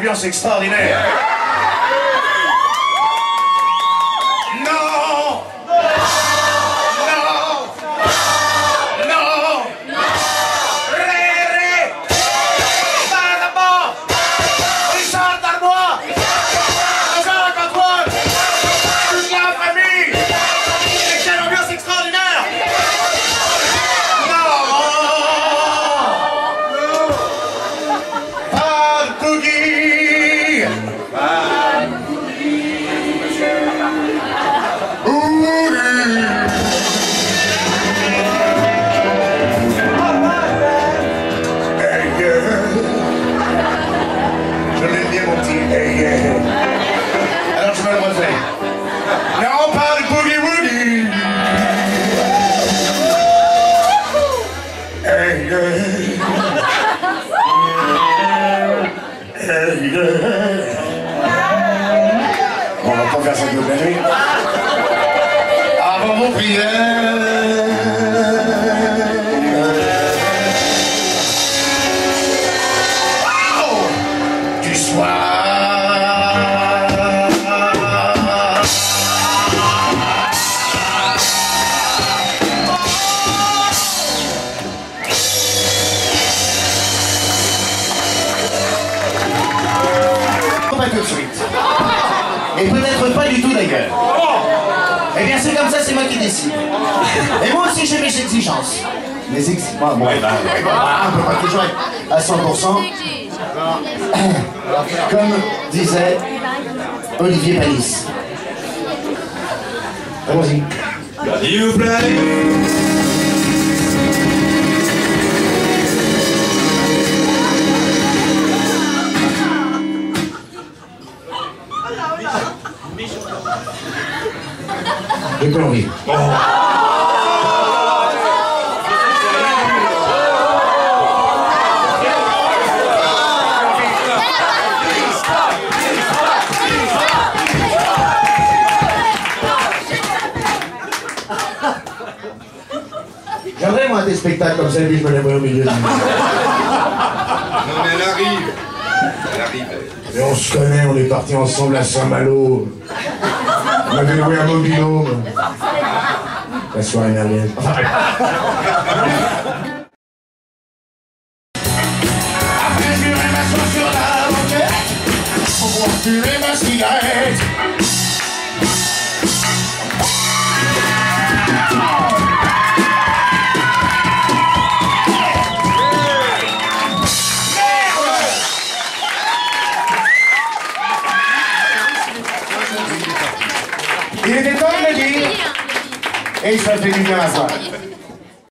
ambiance extraordinaire. Non! Non! Non! Ré! Barabo! Richard Darbois! Jacques-Antoine! Toute la famille! Et quelle ambiance extraordinaire! Alors je me le refais. Non, pas de boogie-woogie. Hey, on va pas faire ça toute la nuit. Avant vos prières. Du soir. Pas tout de suite. Et peut-être pas du tout d'ailleurs. Eh bien c'est comme ça, c'est moi qui décide. Et moi aussi j'ai mes exigences. Mes exigences. Bon, on peut pas toujours être à 100%. Comme disait Olivier Panis. Allons-y. You play. J'ai pas envie. J'aimerais moi des spectacles comme ça et puis je me lèverais au milieu. Non mais elle arrive. Elle arrive. Et on se connaît, on est partis ensemble à Saint-Malo. On avait loué un mobil-home. La soirée merveilleuse. Après, je lui m'assois sur la banquette pour pouvoir fumer ma cigarette. Il était temps de le dire, et ça fait du bien à ça.